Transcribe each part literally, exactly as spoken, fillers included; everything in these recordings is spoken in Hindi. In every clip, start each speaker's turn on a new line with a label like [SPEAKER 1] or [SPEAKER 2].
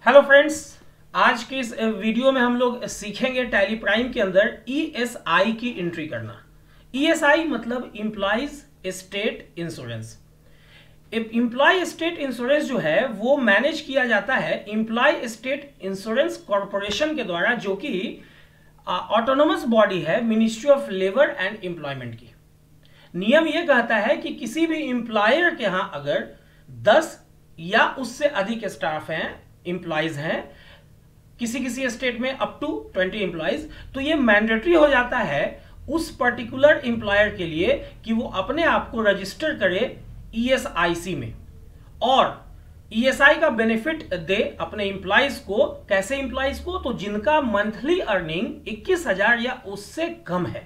[SPEAKER 1] हेलो फ्रेंड्स, आज के इस वीडियो में हम लोग सीखेंगे टैली प्राइम के अंदर ईएसआई की एंट्री करना। ईएसआई मतलब employees state insurance. Employ state insurance जो है वो मैनेज किया जाता है एम्प्लॉय स्टेट इंश्योरेंस कॉरपोरेशन के द्वारा, जो कि ऑटोनोमस बॉडी है ministry of labour and employment की। नियम ये कहता है कि किसी भी एम्प्लॉयर के यहाँ अगर दस या उससे अधिक स्टाफ हैं, एम्प्लॉइज हैं, किसी किसी स्टेट में अप टू ट्वेंटी एम्प्लॉइज, तो ये मैंडेटरी हो जाता है उस पर्टिकुलर एम्प्लॉयर के लिए कि वो अपने आप को रजिस्टर करे ईएसआईसी में और ईएसआई का बेनिफिट दे अपने एम्प्लॉइज को। कैसे एम्प्लॉइज को? तो जिनका मंथली अर्निंग इक्कीस हजार या उससे कम है।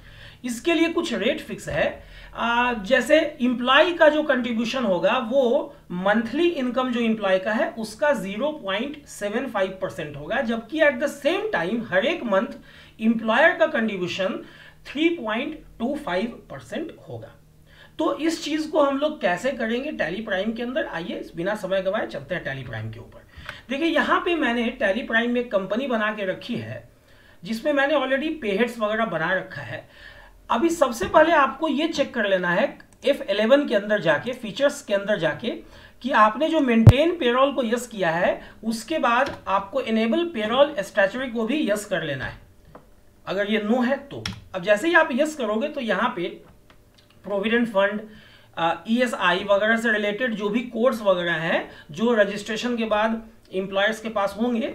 [SPEAKER 1] इसके लिए कुछ रेट फिक्स है। आ, जैसे एम्प्लॉय का जो कंट्रीब्यूशन होगा वो मंथली इनकम जो एम्प्लॉय का है उसका zero point seven five percent होगा, जबकि एट द सेम टाइम हर एक मंथ एम्प्लॉयर का contribution three point two five percent होगा। तो इस चीज को हम लोग कैसे करेंगे टैली प्राइम के अंदर? आइए बिना समय गवाए चलते हैं टैली प्राइम के ऊपर। देखिए, यहां पे मैंने टैली प्राइम में एक कंपनी बना के रखी है जिसमें मैंने ऑलरेडी पेहेड्स वगैरह बना रखा है। अभी सबसे पहले आपको ये चेक कर लेना है एफ इलेवन के अंदर जाके, फीचर्स के अंदर जाके, कि आपने जो मेंटेन पेरोल को यस किया है उसके बाद आपको इनेबल पेरोल स्टैट्यूटरी को भी यस कर लेना है। अगर ये नो है तो अब जैसे ही आप यस करोगे तो यहाँ पे प्रोविडेंट फंड, ईएसआई वगैरह से रिलेटेड जो भी कोड्स वगैरह हैं जो रजिस्ट्रेशन के बाद एम्प्लॉयर्स के पास होंगे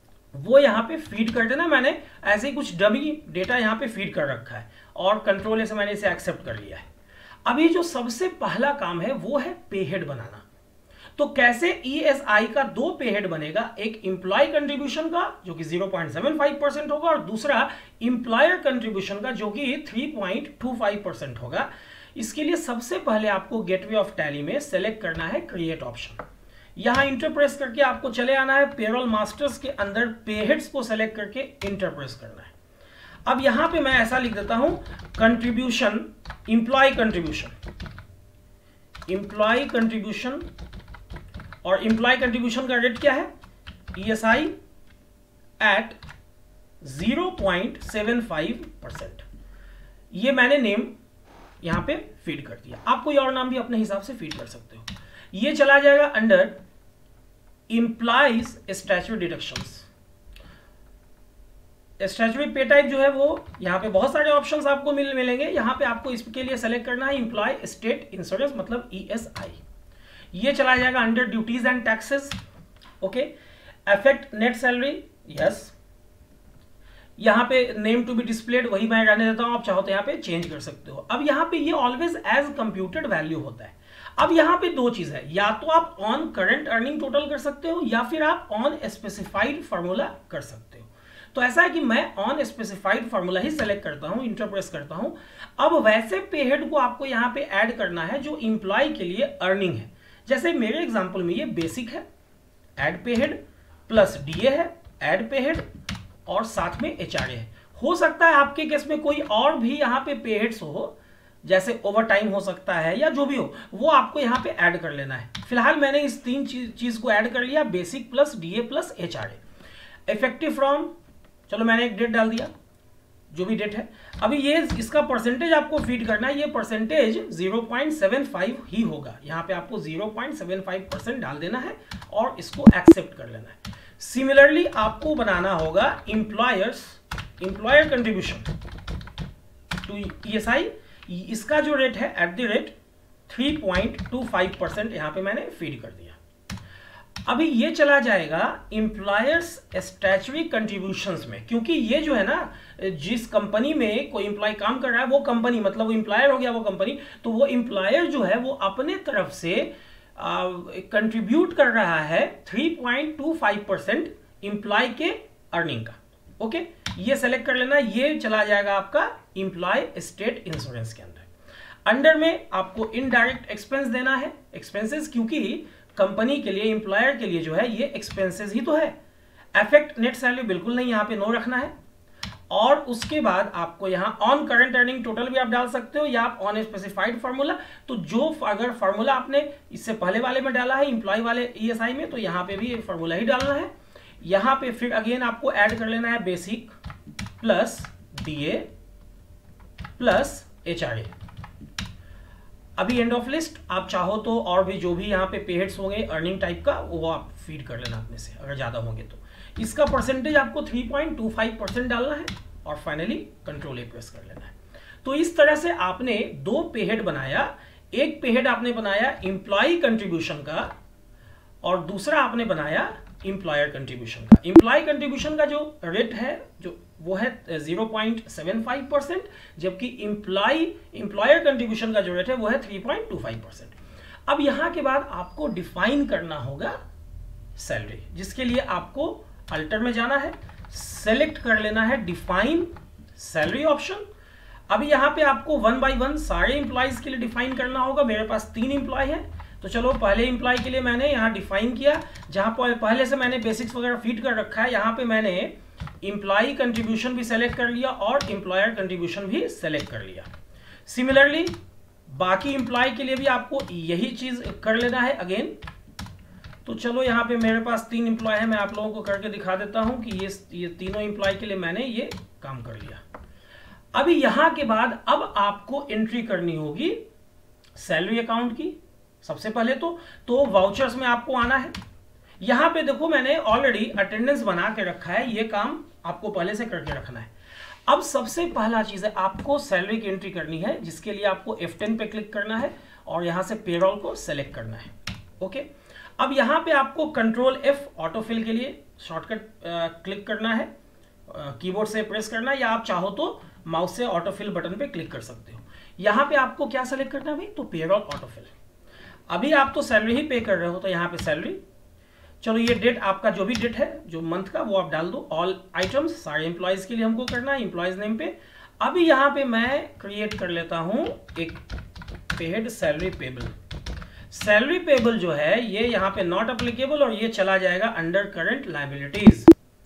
[SPEAKER 1] वो यहाँ पे फीड कर देना। मैंने ऐसे ही कुछ डमी डेटा यहाँ पे फीड कर रखा है और कंट्रोल से मैंने इसे एक्सेप्ट कर लिया है। अभी जो सबसे पहला काम है वो है पेहेड बनाना। तो कैसे ईएसआई का दो पेहेड बनेगा, एक एम्प्लॉय कंट्रीब्यूशन का जो कि zero point seven five percent होगा और दूसरा एम्प्लॉयर कंट्रीब्यूशन का जो कि three point two five percent होगा। इसके लिए सबसे पहले आपको गेटवे ऑफ टैली में सेलेक्ट करना है क्रिएट ऑप्शन। यहां इंटर प्रेस करके आपको चले आना है पेरोल मास्टर्स के अंदर, पेहेड्स को सेलेक्ट करके इंटर प्रेस करना है। अब यहां पे मैं ऐसा लिख देता हूं contribution, employee contribution, employee contribution और एम्प्लॉय कंट्रीब्यूशन का रेट क्या है? ESI at zero point seven five percent. ये मैंने नेम यहां पे फीड कर दिया। आप कोई और नाम भी अपने हिसाब से फीड कर सकते हो। ये चला जाएगा under employees statutory deductions. Statutory pay type जो है वो यहाँ पे बहुत सारे ऑप्शंस आपको मिल मिलेंगे। यहाँ पे आपको इसके लिए सेलेक्ट करना है एम्प्लॉय स्टेट इंश्योरेंस मतलब ईएसआई। ये चला जाएगा under duties and taxes. Okay, affect net salary, yes. यहाँ पे नेम टू बी डिस्प्लेड वही मैं रहने देता हूँ, आप चाहो तो यहाँ पे चेंज कर सकते हो। अब यहाँ पे ये ऑलवेज एज कंप्यूटेड वैल्यू होता है। अब यहाँ पे दो चीज है, या तो आप ऑन करंट अर्निंग टोटल कर सकते हो या फिर आप ऑन स्पेसिफाइड फार्मूला कर सकते हो। तो ऐसा है कि मैं ऑन स्पेसिफाइड फार्मूला ही सेलेक्ट करता हूं, इंटर प्रेस करता हूं। अब वैसे पेहेड को आपको यहाँ पे ऐड करना है जो एम्प्लॉय के लिए अर्निंग है। जैसे मेरे एग्जांपल में ये बेसिक है, ऐड पेहेड, प्लस डीए है, ऐड पेहेड और साथ में एचआरए है। हो सकता है आपके केस में कोई और भी यहाँ पे पेहेड्स हो, जैसे ओवर टाइम हो सकता है या जो भी हो, वो आपको यहाँ पे ऐड कर लेना है। फिलहाल मैंने इस तीन चीज चीज को ऐड कर लिया, basic plus DA plus HRA. Effective from, चलो मैंने एक डेट डाल दिया, जो भी डेट है। अभी ये इसका परसेंटेज आपको फीड करना है। ये percentage zero point seven five ही होगा। यहाँ पे आपको zero point seven five percent डाल देना है और इसको एक्सेप्ट कर लेना है। सिमिलरली आपको बनाना होगा employers, employer contribution to ESI. इसका जो रेट है at the rate three point two five percent यहाँ पे मैंने फीड कर दिया। अभी ये चला जाएगा एम्प्लॉयर्स स्टैट्यूटरी कंट्रीब्यूशंस में, क्योंकि ये जो है ना, जिस कंपनी में कोई एम्प्लॉय काम कर रहा है वो कंपनी, मतलब वो एम्प्लॉयर हो गया वो कंपनी, तो वो एम्प्लॉयर जो है वो अपने तरफ से कंट्रीब्यूट कर रहा है three point two five percent employee के अर्निंग का। ओके, ये सेलेक्ट कर लेना। ये चला जाएगा आपका एम्प्लॉय स्टेट इंश्योरेंस के अंदर। अंडर में आपको इनडायरेक्ट एक्सपेंस देना है, एक्सपेंसेस, क्योंकि कंपनी के लिए, एम्प्लॉयर के लिए जो है ये एक्सपेंसेस ही तो है। अफेक्ट नेट सैलरी बिल्कुल नहीं, यहाँ पे नो रखना है। और उसके बाद आपको यहाँ ऑन करंट अर्निंग टोटल भी आप डाल सकते हो या आप ऑन स्पेसिफाइड फार्मूला। तो जो अगर फार्मूला आपने इससे पहले वाले में डाला है इंप्लॉय वाले ईएसआई में, तो यहाँ पे भी फार्मूला ही डालना है। यहाँ पे फिर अगेन आपको ऐड कर लेना है basic plus DA plus HRA. अभी एंड ऑफ लिस्ट आप चाहो तो और भी जो भी यहाँ पे पेहेड्स होंगे अर्निंग टाइप का वो आप फीड कर लेना अपने से, अगर ज्यादा होंगे तो। इसका परसेंटेज आपको three point two five percent डालना है और फाइनली कंट्रोल ए प्रेस कर लेना है। तो इस तरह से आपने दो पेहेड बनाया। एक पेहेड आपने बनाया इंप्लॉय कंट्रीब्यूशन का और दूसरा आपने बनाया इंप्लॉयर कंट्रीब्यूशन का। इंप्लॉय कंट्रीब्यूशन का जो रेट है जो वो है zero point seven five percent, जबकि इंप्लॉय इंप्लॉयर कंट्रीब्यूशन का जो रेट है वो है three point two five percent. अब यहां के बाद आपको डिफाइन करना होगा सैलरी, जिसके लिए आपको अल्टर में जाना है, सेलेक्ट कर लेना है डिफाइन सैलरी ऑप्शन। अभी यहां पे आपको वन बाय वन सारे इंप्लॉयज के लिए डिफाइन करना होगा। मेरे पास तीन इंप्लॉय है, तो चलो पहले इंप्लॉय के लिए मैंने यहाँ डिफाइन किया, जहां पर पहले से मैंने बेसिक्स वगैरह फीड कर रखा है। यहाँ पे मैंने इंप्लॉय कंट्रीब्यूशन भी सेलेक्ट कर लिया और इंप्लॉयर कंट्रीब्यूशन भी सेलेक्ट कर लिया। सिमिलरली बाकी इंप्लॉय के लिए भी आपको यही चीज कर लेना है अगेन। तो चलो यहाँ पे मेरे पास तीन इंप्लॉय है, मैं आप लोगों को करके दिखा देता हूं कि ये ये तीनों इंप्लॉय के लिए मैंने ये काम कर लिया। अभी यहां के बाद अब आपको एंट्री करनी होगी सैलरी अकाउंट की। सबसे पहले तो तो वाउचर्स में आपको आना है। यहां पे देखो मैंने ऑलरेडी अटेंडेंस बना के रखा है, ये काम आपको पहले से करके रखना है। अब सबसे पहला चीज है आपको सैलरी की एंट्री करनी है, जिसके लिए आपको एफ टेन पे क्लिक करना है और यहां से पेरोल को सेलेक्ट करना है। ओके, अब यहां पे आपको कंट्रोल एफ ऑटोफिल के लिए शॉर्टकट क्लिक करना है, कीबोर्ड से प्रेस करना है, या आप चाहो तो माउस से ऑटोफिल बटन पे क्लिक कर सकते हो। यहां पे आपको क्या सेलेक्ट करना है भाई, तो पेरोल ऑटोफिल। अभी आप तो सैलरी ही पे कर रहे हो, तो यहाँ पे सैलरी। चलो ये डेट आपका जो भी डेट है जो मंथ का वो आप डाल दो। ऑल आइटम्स सारे एम्प्लॉयज के लिए हमको करना है, एम्प्लॉयज नेम पे। अभी यहाँ पे मैं क्रिएट कर लेता हूं एक paid salary payable. Salary payable जो है ये यहाँ पे नॉट अप्लीकेबल और ये चला जाएगा अंडर करंट लायबिलिटीज।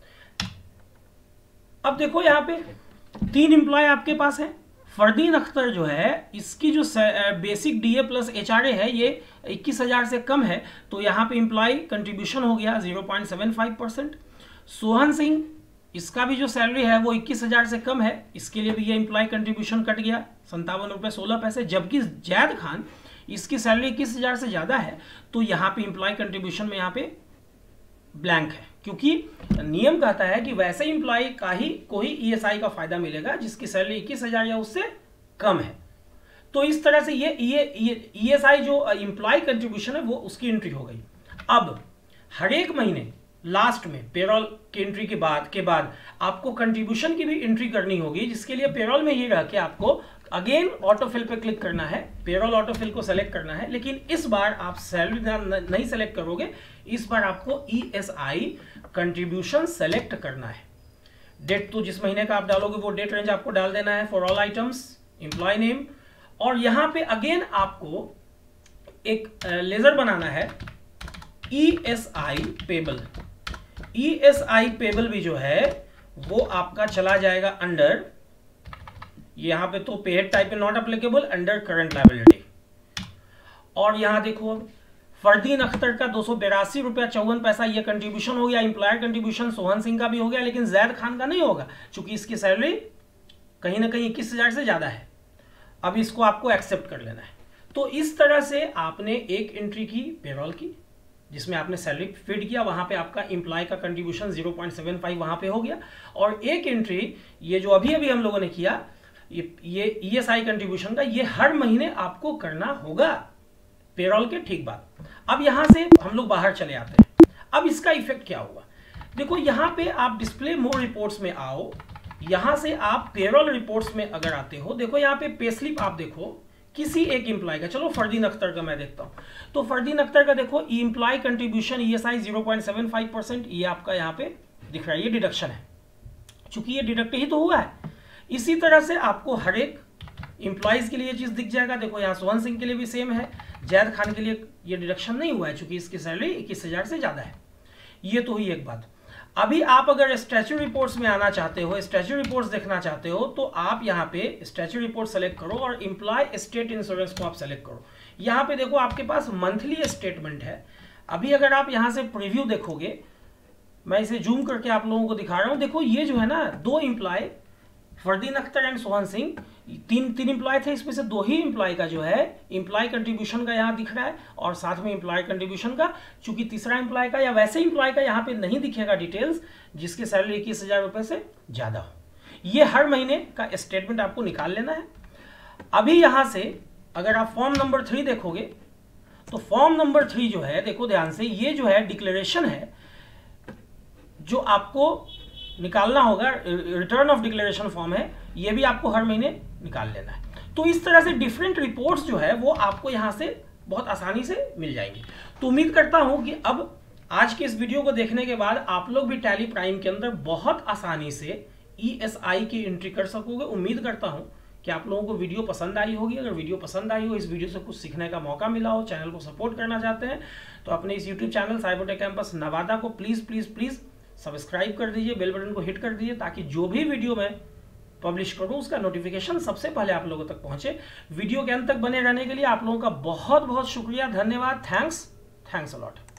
[SPEAKER 1] अब देखो यहाँ पे तीन एम्प्लॉय आपके पास है। फरदीन अख्तर जो है इसकी जो बेसिक डीए प्लस एचआरए है ये इक्कीस हजार से कम है, तो यहाँ पे एम्प्लॉय कंट्रीब्यूशन हो गया zero point seven five percent. Sohan Singh इसका भी जो सैलरी है वो इक्कीस हजार से कम है, इसके लिए भी ये एम्प्लॉय कंट्रीब्यूशन कट गया संतावन रुपये सोलह पैसे। जबकि जैद खान इसकी सैलरी इक्कीस हजार से ज्यादा है, तो यहाँ पे एम्प्लॉय कंट्रीब्यूशन में यहाँ पे ब्लैंक है, क्योंकि नियम कहता है कि वैसे एम्प्लॉय का ही कोई ईएसआई का फायदा मिलेगा जिसकी सैलरी इक्कीस हजार या उससे कम है। तो इस तरह से ये ये ईएसआई जो एम्प्लॉय कंट्रीब्यूशन है वो उसकी एंट्री हो गई। अब हर एक महीने लास्ट में पेरोल की एंट्री के बाद के बाद आपको कंट्रीब्यूशन की भी एंट्री करनी होगी, जिसके लिए पेरोल में ये रह के आपको अगेन ऑटोफिल पे क्लिक करना है, पेरोल ऑटोफिल को सेलेक्ट करना है। लेकिन इस बार आप सैलरी नहीं सेलेक्ट करोगे, इस बार आपको ईएसआई कंट्रीब्यूशन सेलेक्ट करना है। डेट तो जिस महीने का आप डालोगे वो डेट रेंज आपको डाल देना है for all items, employee name, और यहां पे अगेन आपको एक लेजर बनाना है ईएसआई पेबल। ईएसआई पेबल भी जो है वो आपका चला जाएगा अंडर, यहां पे तो पेड टाइप पे not applicable, under current liability. और यहां देखो फरदीन अख्तर का दो सौ बेरासी रुपया चौवन पैसा ये कंट्रीब्यूशन हो गया। एम्प्लॉयर कंट्रीब्यूशन सोहन सिंह का भी हो गया, लेकिन जैद खान का नहीं होगा क्योंकि इसकी सैलरी कहीं ना कहीं इक्कीस हजार से ज्यादा है। अब इसको आपको एक्सेप्ट कर लेना है। तो इस तरह से आपने एक एंट्री की पेरोल की जिसमें आपने सैलरी फीड किया, वहां पे आपका एम्प्लॉय का contribution zero point seven five वहां पे हो गया, और एक एंट्री ये जो अभी अभी हम लोगों ने किया ये ये ईएसआई कंट्रीब्यूशन का, ये हर महीने आपको करना होगा पेरोल के ठीक बाद। अब यहां से हम लोग बाहर चले आते हैं। अब इसका इफेक्ट क्या हुआ, देखो यहां पे आप डिस्प्ले मोर रिपोर्ट्स में आओ, यहां से आप पेरोल रिपोर्ट्स में अगर आते हो, देखो यहां पे पे स्लिप आप देखो किसी एक एम्प्लॉय का। चलो फरदीन अख्तर का मैं देखता हूं, तो फरदीन अख्तर का देखो employee contribution ESI zero point seven five percent ये आपका यहां पे दिख रहा है, ये डिडक्शन है, चूंकि ये डिडक्ट ही तो हुआ है। इसी तरह से आपको हर एक एम्प्लॉयज के लिए ये चीज दिख जाएगा। देखो यहाँ सोहन सिंह के लिए भी सेम है, जैद खान के लिए ये डिडक्शन नहीं हुआ है चूंकि इसकी सैलरी इक्कीस हजार से ज्यादा है। ये तो हुई एक बात। अभी आप अगर स्टैच्यूटरी रिपोर्ट्स में आना चाहते हो, स्टैच्यूटरी रिपोर्ट्स देखना चाहते हो, तो आप यहाँ पे स्टैच्यूटरी रिपोर्ट सेलेक्ट करो और एम्प्लॉय स्टेट इंश्योरेंस को आप सेलेक्ट करो। यहाँ पे देखो आपके पास मंथली स्टेटमेंट है। अभी अगर आप यहाँ से प्रीव्यू देखोगे, मैं इसे जूम करके आप लोगों को दिखा रहा हूँ। देखो ये जो है ना, दो एम्प्लॉय फरदीन अख्तर एंड सोहन सिंह, तीन तीन एम्प्लॉय थे, इसमें से दो ही एम्प्लॉय का जो है एम्प्लॉय कंट्रीब्यूशन का यहाँ दिख रहा है और साथ में एम्प्लॉय कंट्रीब्यूशन का। चूंकि तीसरा एम्प्लॉय का या वैसे एम्प्लॉय का यहाँ पे नहीं दिखेगा डिटेल्स, जिसकी सैलरी इक्कीस हजार रुपये से ज़्यादा हो। ये हर महीने का स्टेटमेंट आपको निकाल लेना है। अभी यहाँ से अगर आप फॉर्म नंबर थ्री देखोगे, तो फॉर्म नंबर थ्री जो है, देखो ध्यान से, ये जो है डिक्लेरेशन है जो आपको निकालना होगा, रिटर्न ऑफ डिक्लेरेशन फॉर्म है, ये भी आपको हर महीने निकाल लेना है। तो इस तरह से डिफरेंट रिपोर्ट्स जो है वो आपको यहाँ से बहुत आसानी से मिल जाएंगी। तो उम्मीद करता हूँ कि अब आज के इस वीडियो को देखने के बाद आप लोग भी टैली प्राइम के अंदर बहुत आसानी से ई एस आई की एंट्री कर सकोगे। उम्मीद करता हूँ कि आप लोगों को वीडियो पसंद आई होगी। अगर वीडियो पसंद आई हो, इस वीडियो से कुछ सीखने का मौका मिला हो, चैनल को सपोर्ट करना चाहते हैं, तो अपने इस YouTube channel Cybertech campus Nawada को प्लीज़ प्लीज़ प्लीज़ सब्सक्राइब कर दीजिए, बेल बटन को हिट कर दीजिए, ताकि जो भी वीडियो मैं पब्लिश करूं उसका नोटिफिकेशन सबसे पहले आप लोगों तक पहुंचे। वीडियो के अंत तक बने रहने के लिए आप लोगों का बहुत बहुत शुक्रिया, धन्यवाद, थैंक्स थैंक्स अ लॉट।